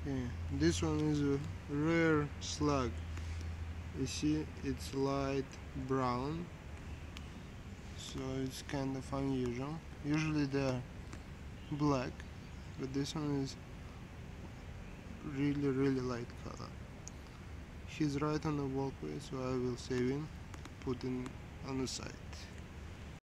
Okay, this one is a rare slug. You see, it's light brown, so it's kind of unusual. Usually they're black, but this one is really light color. He's right on the walkway, so I will save him, put him on the side.